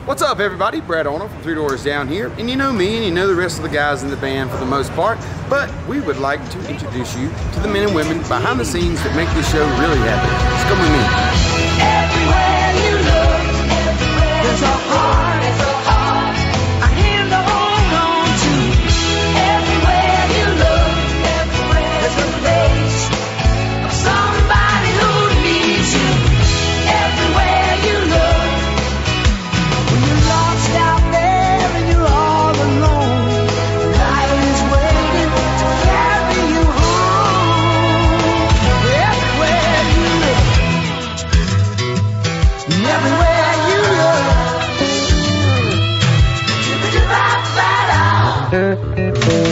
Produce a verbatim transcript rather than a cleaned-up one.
What's up, everybody? Brad Arnold from Three Doors Down here, and you know me and you know the rest of the guys in the band for the most part, but we would like to introduce you to the men and women behind the scenes that make this show really happen. Just come with me. Everywhere you look, there's a heart, there's a heart, a hand to hold on to. Everywhere you look, there's a face of somebody who needs you. Everywhere you look, when you're lost out there and you're all alone, life is waiting to carry you home. Everywhere you look, everywhere you look,